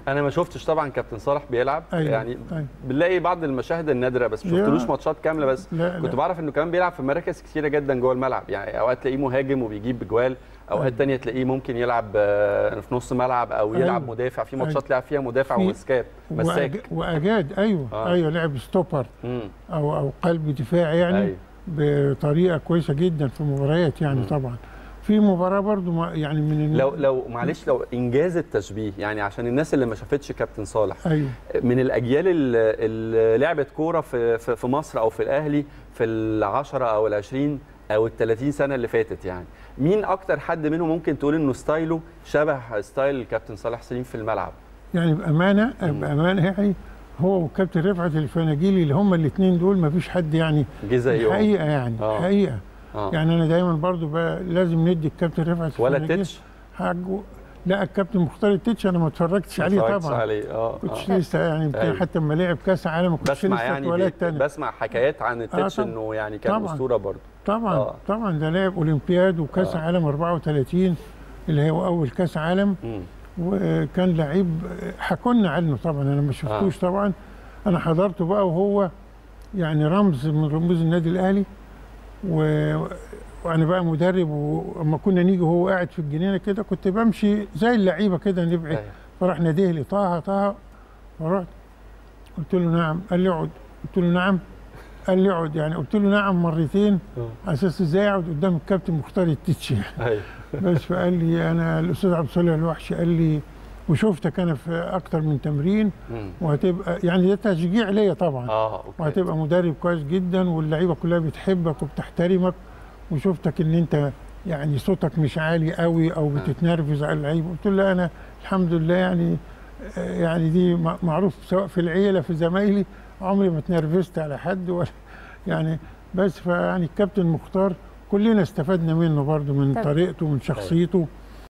انا ما شفتش طبعا كابتن صالح بيلعب. أيوة. يعني أيوة. بنلاقي بعض المشاهد النادره، بس ما شفتلوش ماتشات كامله. بس كنت بعرف انه كمان بيلعب في مراكز كثيره جدا جوه الملعب. يعني اوقات تلاقيه مهاجم وبيجيب اجوال، اوقات تانية تلاقيه ممكن يلعب في نص ملعب او يلعب مدافع. في ماتشات لعب فيها مدافع ومساك. واجاد. ايوه لعب ستوبر او قلب دفاعي يعني بطريقه كويسه جدا في مباريات يعني. طبعا في مباراه برضو يعني من لو معلش لو انجاز التشبيه، يعني عشان الناس اللي ما شافتش كابتن صالح، أيوه. من الاجيال اللي لعبت كوره في مصر او في الاهلي في ال10 او ال20 او ال30 سنه اللي فاتت، يعني مين اكتر حد منهم ممكن تقول انه ستايله شبه ستايل الكابتن صالح سليم في الملعب؟ يعني بامانه يعني هو وكابتن رفعت الفناجيلي اللي هم الاثنين دول ما فيش حد يعني جه زيهم حقيقه يعني. حقيقه يعني انا دايما برضو لازم ندي الكابتن رفعت ولا تتش حقه. لا الكابتن مختار التتش انا ما اتفرجتش عليه طبعا. كنتش لسه يعني حتى لما لعب كاس عالم ما كنتش لسه اتولدت. بسمع حكايات عن التتش انه يعني كان اسطوره برضه. طبعا ده لعب اولمبياد وكاس عالم 34 اللي هو اول كاس عالم. وكان لعيب حكولنا عنه طبعا، انا ما شفتوش طبعا. انا حضرته بقى وهو يعني رمز من رموز النادي الاهلي. وانا بقى مدرب، واما كنا نيجي وهو قاعد في الجنينه كده كنت بمشي زي اللعيبه كده نبعد. فراح ناديه لي طه فرحت قلت له نعم. قال لي اقعد. قلت له نعم. قال لي اقعد. يعني قلت له نعم مرتين على اساس ازاي اقعد قدام الكابتن مختار التتش يعني. بس فقال لي انا الاستاذ عبد الصالح الوحشي قال لي وشفتك انا في اكتر من تمرين وهتبقى يعني ده تشجيع ليا طبعا. وهتبقى مدرب كويس جدا واللعيبه كلها بتحبك وبتحترمك، وشفتك ان انت يعني صوتك مش عالي قوي او بتتنرفز على اللعيبه. قلت له انا الحمد لله يعني دي معروف سواء في العيله في زمايلي عمري ما اتنرفزت على حد ولا يعني. بس فيعني الكابتن مختار كلنا استفدنا منه برضه من طريقته ومن شخصيته.